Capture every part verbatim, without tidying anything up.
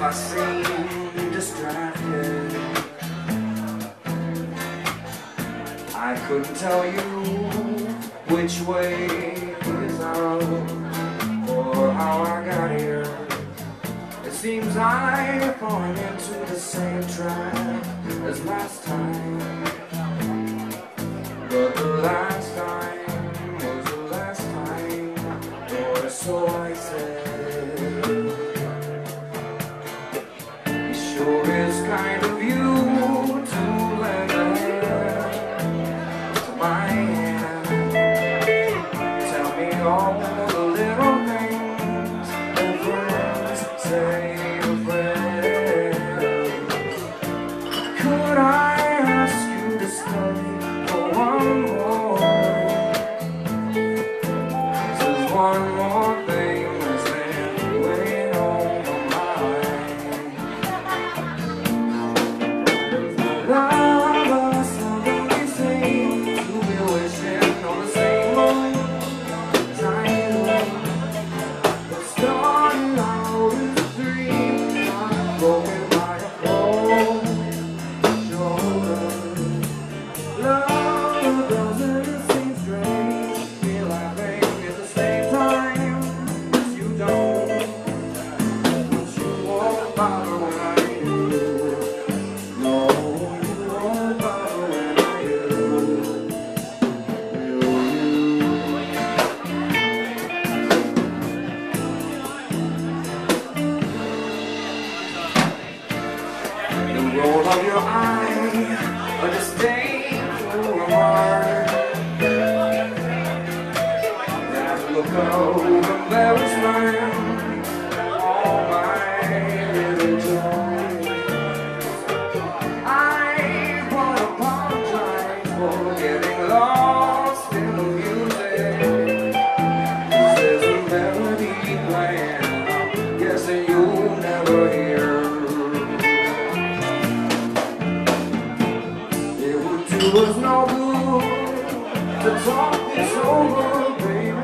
I seem distracted. I couldn't tell you which way is out or how I got here. It seems I'm falling into the same trap as last time. But the last time was the last time, or so I said. It sure is kind of you to lend a hand to my hand. Tell me all the little things that friends say to friends. Could I ask you to stay for one more? There's one more thing that's been weighing on my mind. Love us, Seldomly seem to be wishing on the same moon as I do. But starting out as a dream, I'm broken by a cold shoulder. Love doesn't it seem strange? Feel like baby at the same time as you don't. But you won't bother when I do. No, you won't bother when I do. The roll of your eye, a disdainful remark. That look of embarrassment, all my little joys. I wanna apologize for getting lost in the music. There's a melody playing, I'm guessing you'll never hear. It would do us no good to talk this over, baby.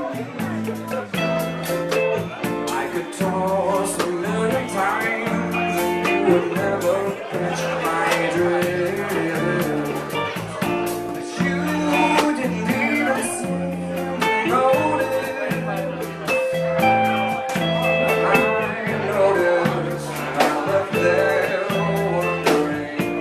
I could toss a million times and you would never catch my drift. But you didn't even seem to notice. I noticed, I left there wondering.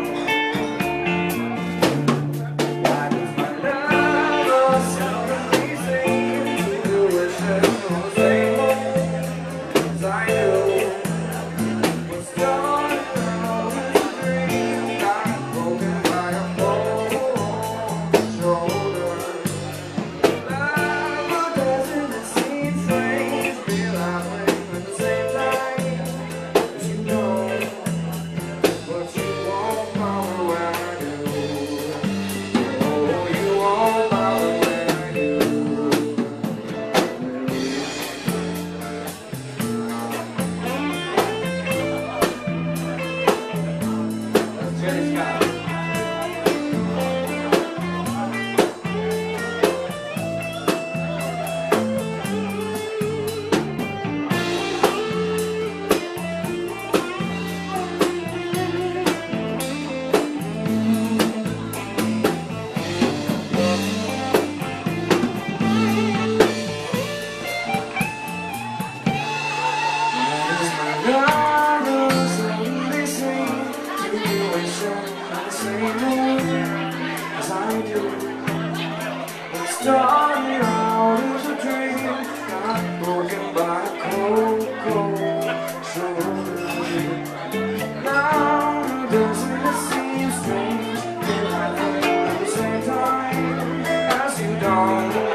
Why does my love Seldomly seem to be wishing on the same moon as I do? What started out as a dream got broken by a cold shoulder. Love doesn't it seem strange to be laughing at the same time as you know? But you won't bother when I do. Oh, you won't bother when I do. Jenny Scott. Seldomly seem to be wishing on the same moon as I do. What started out as a dream got broken by a cold, cold shoulder. Now doesn't it seem strange? Feel like at the same time as you don't.